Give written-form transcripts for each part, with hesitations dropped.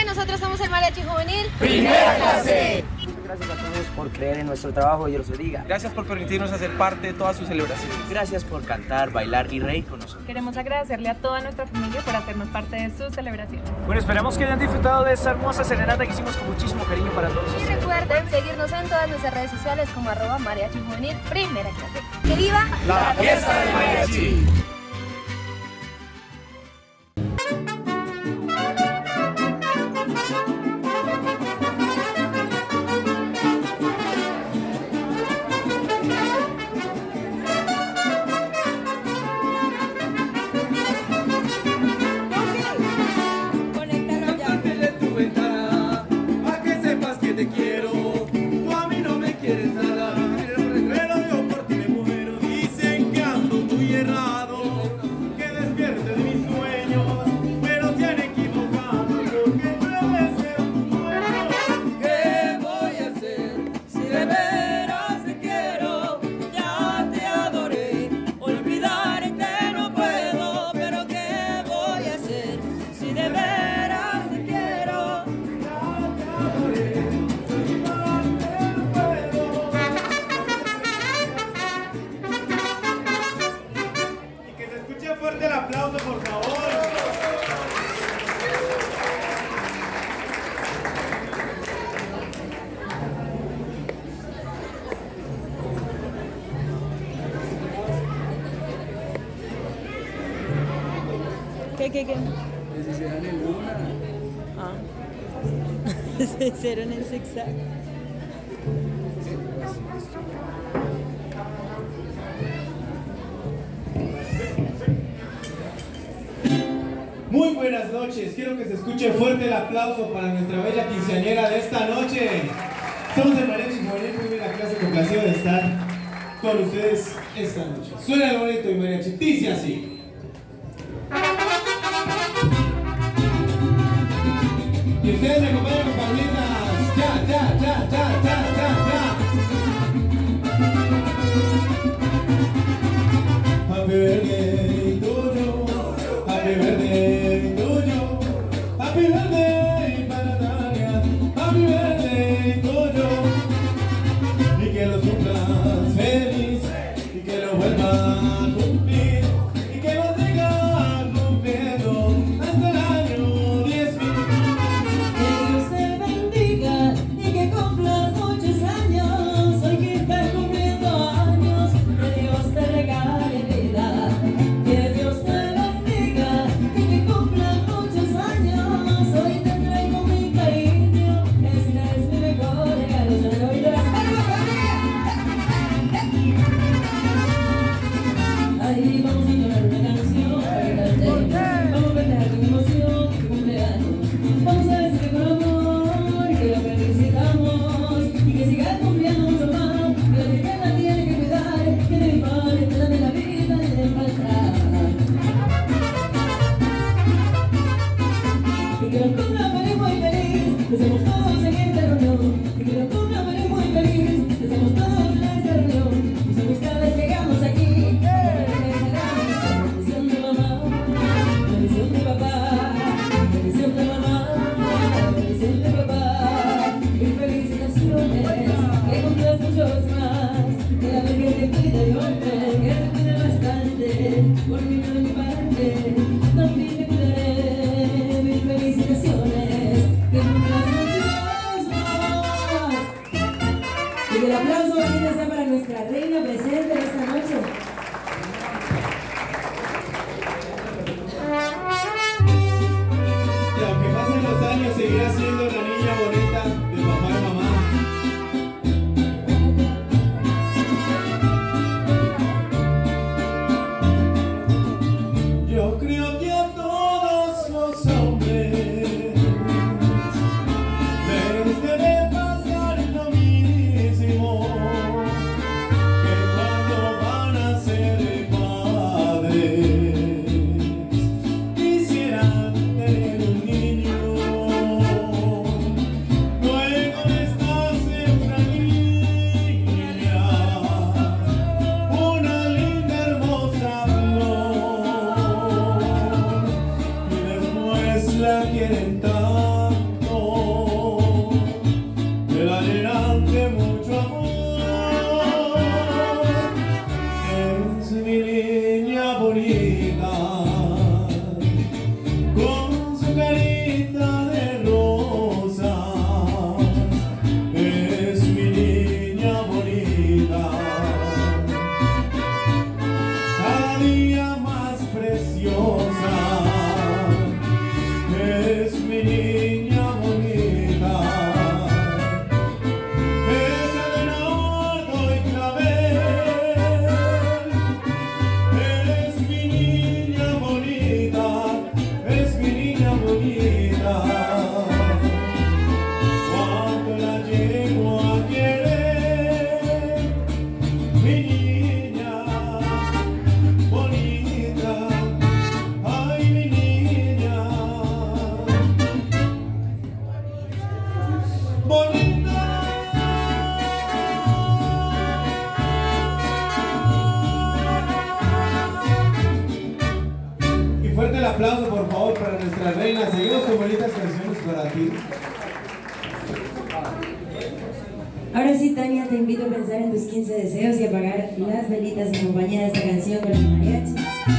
nosotros somos el Mariachi Juvenil Primera Clase. Muchas gracias a todos por creer en nuestro trabajo, Dios los bendiga. Gracias por permitirnos hacer parte de todas sus celebraciones. Gracias por cantar, bailar y reír con nosotros. Queremos agradecerle a toda nuestra familia por hacernos parte de sus celebraciones. Bueno, esperamos que hayan disfrutado de esta hermosa serenata que hicimos con muchísimo cariño para todos. Y recuerden seguirnos en todas nuestras redes sociales como @Mariachi Juvenil Primera Clase. ¡Que viva la fiesta del mariachi! Te quiero, tú a mí no me quieres nada, pero yo por ti me muero. Dicen que ando muy errado, que despierte de mis sueños, pero se han equivocado porque yo deseo tu muero. ¿Qué voy a hacer si de veras te quiero? Ya te adoré, olvidarte no puedo, pero ¿qué voy a hacer si de veras te quiero? Ya te adoré. Fuerte el aplauso, por favor. ¿Qué? Se hicieron en luna. Se hicieron en zigzag. Muy buenas noches, quiero que se escuche fuerte el aplauso para nuestra bella quinceañera de esta noche. Somos el Mariachi Juvenil Primera Clase, complacido de estar con ustedes esta noche. Suena el bonito y mariachi, dice así. Y ustedes me acompañan con palomitas. Ya. Happy birthday to you. Happy birthday to you. Happy birthday para Tania. Happy birthday to you. Y que lo cumplas feliz. Y que lo vuelva a cumplir. Y que lo siga cumpliendo hasta el año 10.000. Que Dios te bendiga y que cumplas muchos años. Hoy que estás cumpliendo años, que Dios te regale vida. Que Dios te bendiga y que cumplas muchos años. Hoy te traigo mi cariño, este es mi mejor regalo. Yo le doy de las manos. Ahí vamos a cantar una canción para cantarte. Vamos a festejar con emoción tu cumpleaños. Vamos a decirle con amor que lo felicitamos y que sigas cumpliendo mucho más. Que la tierra tiene que cuidar, que de mi padre te dame la vida y de faltar. Y que lo cumpla feliz, muy feliz. Deseamos todos en esta reunión. Y que lo cumpla feliz, muy feliz. Deseamos todos en esta reunión. Y somos cada vez que llegamos aquí. Bendición de mamá, bendición de papá, bendición de mamá, bendición de papá. Y felicitaciones, que cumplas muchos más. Que la Virgen te cuide, hombre, que te cuide bastante. Por mi mano y mi parte, también te cuidaré. Mil felicitaciones, que cumplas muchos más. Y el aplauso bonito está para nuestra reina presente esta noche. Y aunque pasen los años, seguirá siendo la niña bonita de papá y mamá. Yo creo que a todos los hombres les debe pasar lo mismo, que cuando van a ser padres quisieran tener un niño. Luego les bonita de rosas, es mi niña bonita, cada día más preciosa, es mi niña bonita, hecha de nardo y clavel, es mi niña bonita, es mi niña bonita. Cuando la llego a querer, mi niña bonita, ay mi niña bonita. Y fuerte el aplauso por favor para nuestra reina. Seguimos con bonitas canciones para ti. Ahora sí, Tania, te invito a pensar en tus 15 deseos y apagar las velitas en compañía de esta canción con el mariachi.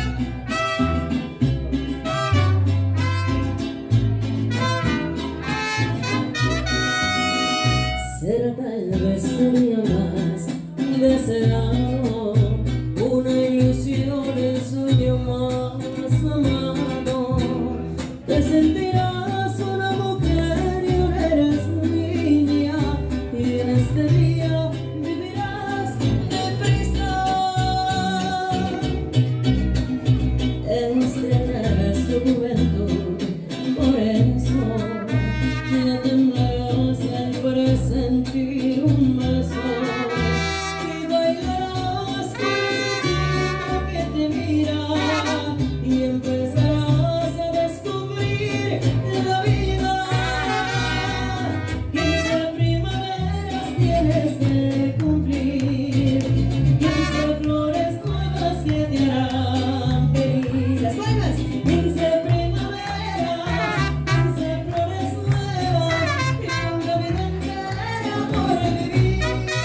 Será tal vez un día más deseado, una ilusión, el sueño más amado. Te sentirás una mujer y ahora eres niña, y en este día vivirás deprisa. Estrenarás tu juventud, por eso ya temblarás al presentir un beso, y bailarás con ese chico que te mira, y empezarás a descubrir la vida. 15 primaveras tienes que cumplir, 15 flores nuevas que te harán feliz. Las palmas. 15 primaveras, 15 flores nuevas y una vida entera por vivir.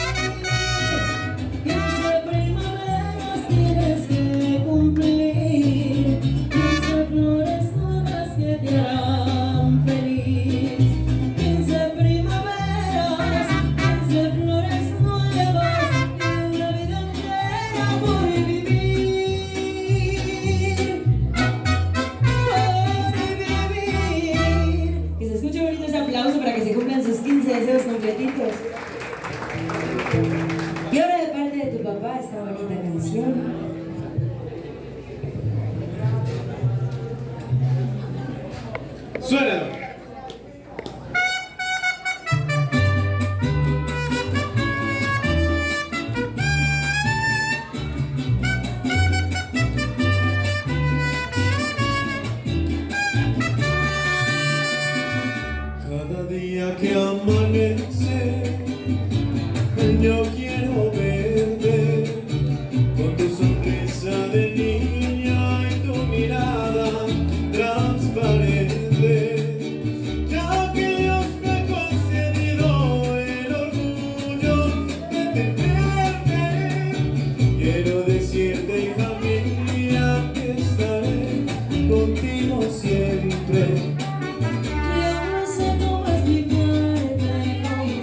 15 primaveras tienes que cumplir, 15 flores nuevas que te harán feliz. 15 primaveras, 15 flores nuevas y una vida entera por vivir. Que se escuche bonito ese aplauso para que se cumplan sus 15 deseos completitos. Y ahora de parte de tu papá esta bonita canción. Suénalo. Cada día que amanece, yo quiero verte con tu sonrisa de niña y tu mirada transparente, ya que Dios me ha concedido el orgullo de tenerte. Quiero decirte, hija mía, que estaré contigo siempre. Yo no sé cómo explicarte con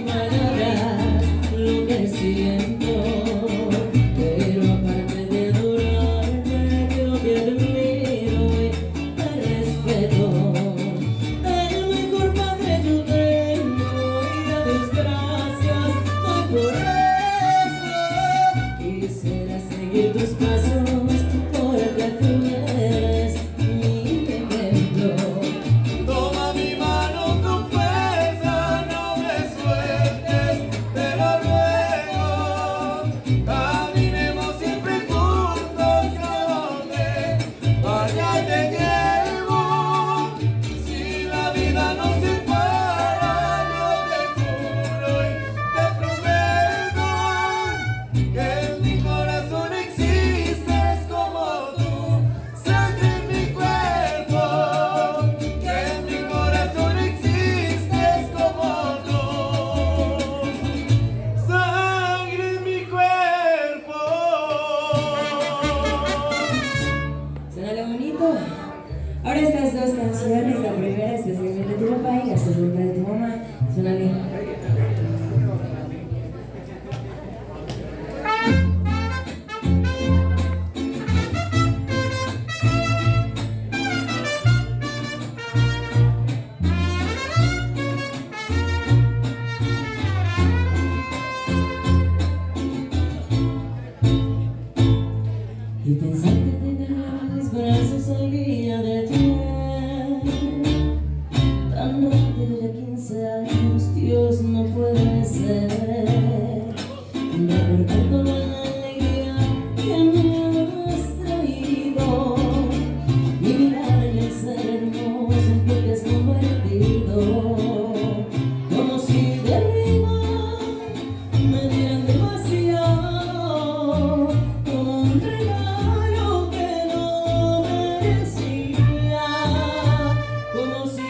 Amante de ya 15 años, Dios no puede ser. Me recuerdo de la alegría que me has traído. Mi mirar en el ser hermoso en que te has convertido. Como si de arriba me dieran demasiado, como un regalo que no merecía. Como si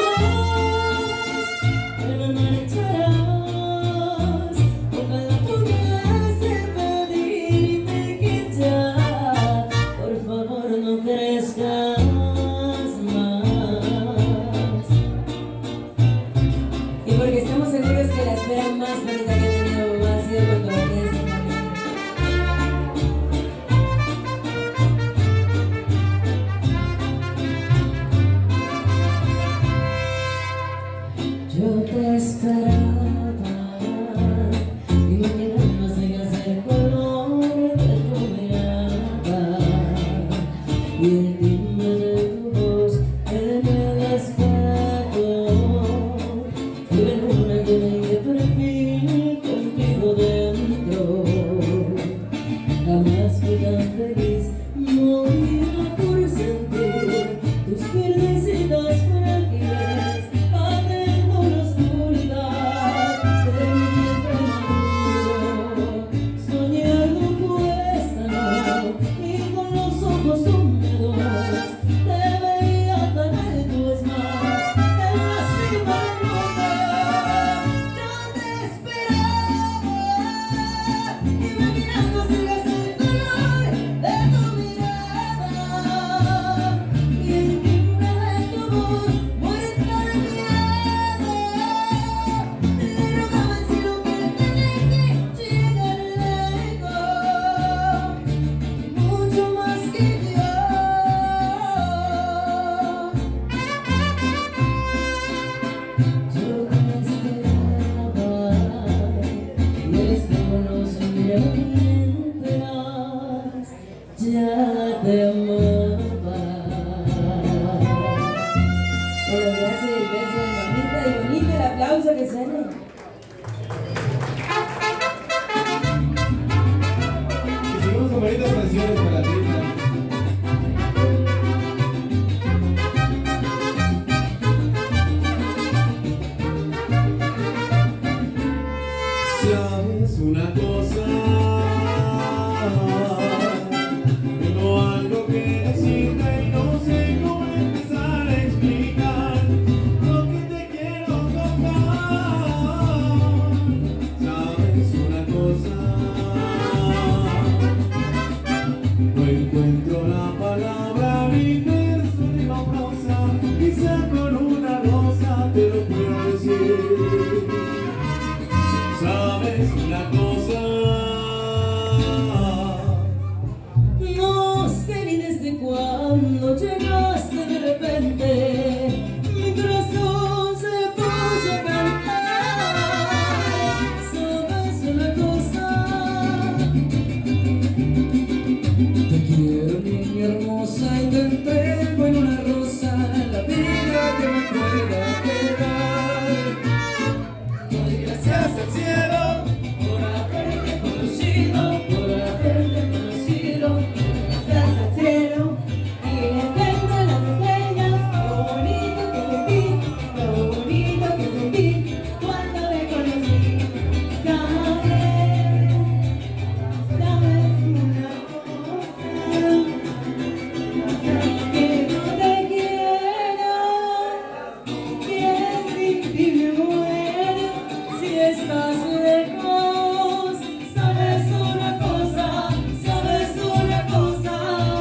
jamás te me marcharás. Ojalá pudiese pedirte que ya, por favor, no crezcas más. Y porque estamos seguros que la espera más bonita que he tenido mamá ha sido cuando venía de San Juan. Yo te esperaba, imaginando el color de tu mirada y el timbre de tu voz en el espejo. Fui la luna que me di de perfil contigo dentro. Jamás fui tan feliz, moría por sentir tus piernecitas frágiles adentro la oscuridad de mi vientre maduro. Soñar no cuesta, no, y con los ojos húmedos te veía tan alto, es más, en la cima del monte. Yo te esperaba, imaginando sigas el color de tu mirada y el timbre de tu voz, muerta de miedo. Le rogaba al cielo que tenía que llegar lejos, mucho más que yo. Yo te esperaba y el espejo no sonrió mientras ya te amaba. El abrazo y el beso de mamita y bonito el aplauso que suene. Y seguimos con bonitas canciones para ti. Sabes una cosa, tengo algo que decirte y no sé cómo empezar a explicar lo que te quiero contar. Sabes una cosa, no encuentro la palabra, mi verso de la prosa, quizá con una rosa te lo puedo decir. Sabes una cosa, No sé ni desde cuándo llegaste de repente, mi corazón se puso a cantar. ¿Sabes una cosa? Te quiero, niña hermosa, y te entrego en una rosa la vida que me pueda quedar. Doy gracias al cielo por haberte conocido, por haberte conocido. Gracias al cielo y le tengo las estrellas. Lo bonito que sentí, lo bonito que sentí cuando me conocí. Sabes una cosa, que no te quiero, que sin ti me muero. Si estás lejos, sabes una cosa, sabes una cosa.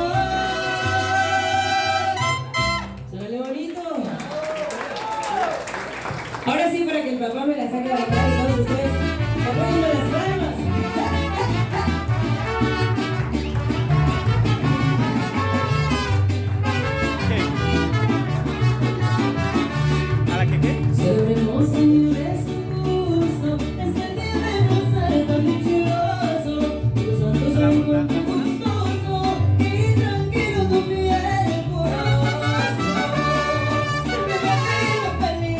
¿Suena bonito? Ahora sí, para que el papá me la saque de acá y todos ustedes apoyando las palmas. ¿A la que qué? Ser hermoso y es un gusto, es que debemos ser tan dichosos, cruzando su cuerpo gustoso y tranquilo tu piel corazón. Me imagino feliz.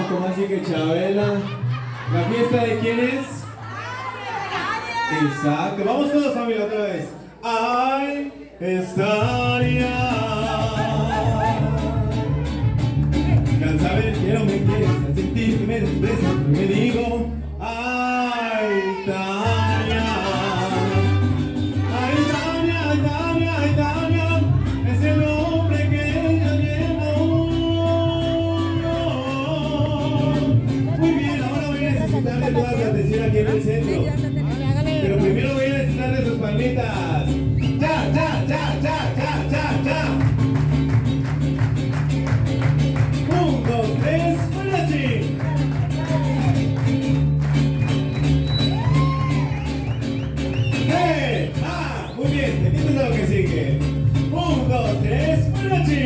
¿cómo así que Chabela? ¿La fiesta de quién es? Exacto, vamos todos, familia, otra vez. Ay, estaría. Saber quiero me quieres, al sentir que me desprecias, me digo, ay, Tania. Ay, Tania, ay, Tania, ay, Tania, es el nombre que ella lleva. Muy bien, ahora voy a necesitar de toda su atención aquí en el centro. Pero primero voy a necesitar de sus palmitas. ¡Ya, ya, ya, ya, ya, ya, ya! 1, 2, 3, mariachi. ¡Hey! ¡Ah! Muy bien, entiendes a lo que sigue. 1, 2, 3, mariachi.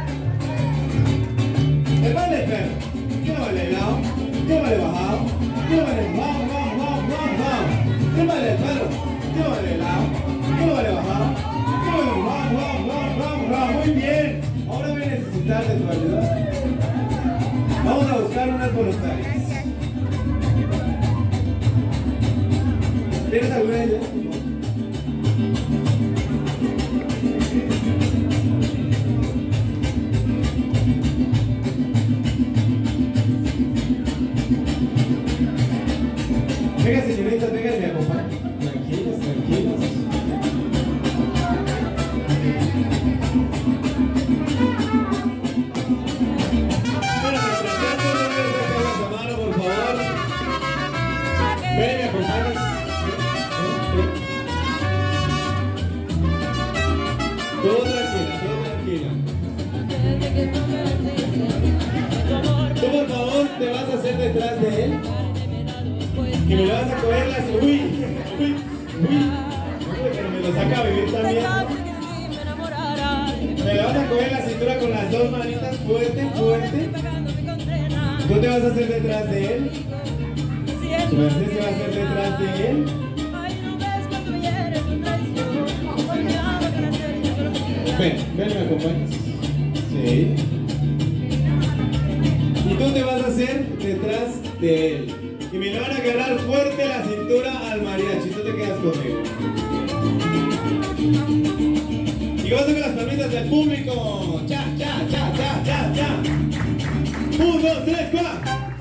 El baile perro. Llévale helado, llévale bajado, llévale wow, wow, wow, wow, wow. El baile perro. Llévale helado, llévale bajado, llévale wow, wow, wow, wow, wow. Muy bien. Ahora voy a necesitar de tu ayuda. Vamos a buscar unas voluntarias. ¿Tienes alguna idea? Venga, señoritas, venga, me acompañan. Tranquilas, tranquilas. Ven, me acompañas. Todo tranquila, todo tranquila. Tú, por favor, te vas a hacer detrás de él. Y me lo vas a coger las... Uy, uy, uy. Pero me lo saca a vivir también, ¿no? Me lo vas a coger la cintura con las dos manitas fuerte, fuerte. Tú te vas a hacer detrás de él. Su merced se va a hacer detrás de él. Ven, ven, me acompañas. Sí. Y tú te vas a hacer detrás de él. Y me lo van a agarrar fuerte la cintura al mariachi. Tú te quedas conmigo. Y vas con las palmitas del público. Ya, ya, ya, ya, ya, ya. 1, 2, 3, 4.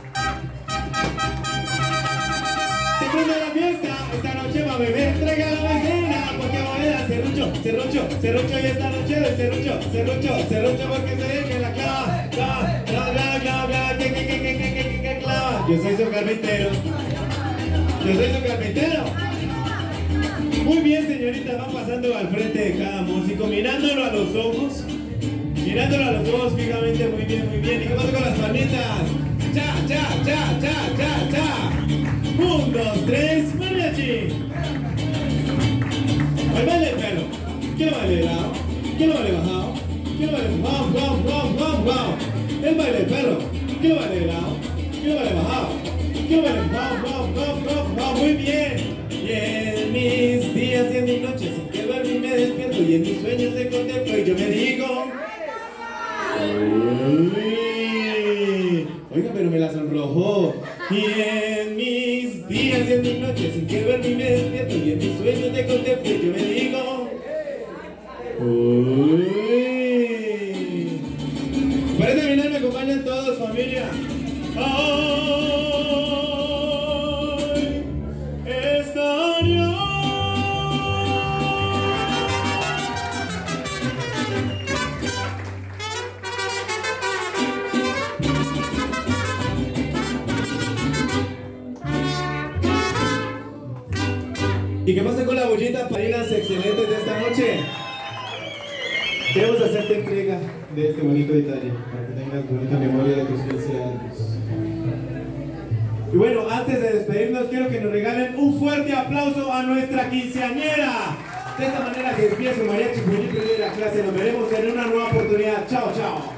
Se prende la fiesta. Esta noche va a beber. Traiga la vecina. Porque va a ir a serrucho, serrucho, serrucho. Y esta noche de serrucho, serrucho, serrucho. Porque se ve que la clava, clava, clava, clava, clava, que clava. Yo soy su carpintero. Yo soy su carpintero. Muy bien, señorita, van pasando al frente de cada músico, mirándolo a los ojos. Mirándolo a los ojos fijamente, muy bien, muy bien. ¿Y qué pasa con las palmitas? Ya, ya, ya, ya, ya, ya. 1, 2, 3, mariachi. El baile perro. ¿Quién lo baile helado? ¿Quién lo baile bajado? ¿Quién lo baile wow, wow, wow, wow, wow? El baile perro. ¿Quién lo baile helado? ¿Quién lo baile bajado? ¿Quién lo baile wow, wow, wow, wow, wow? Muy bien. Y en mis días y en mis noches, sin que duermo y me despierto, y en mis sueños te contemplo y yo me digo... Oiga, pero me la sonrojó. Y en mis días y en mis noches, sin que duermo y me despierto, y en mis sueños te contemplo y yo me digo... Para terminar me acompañan todos, familia. Ay, estaría. ¿Y qué pasa con la bollita parinas excelentes de esta noche? Queremos hacerte entrega de este bonito detalle para que tengas bonita memoria de tus 15 años. Y bueno, antes de despedirnos, quiero que nos regalen un fuerte aplauso a nuestra quinceañera. De esta manera que despide su mariachi juvenil de la clase. Nos veremos en una nueva oportunidad. Chao, chao.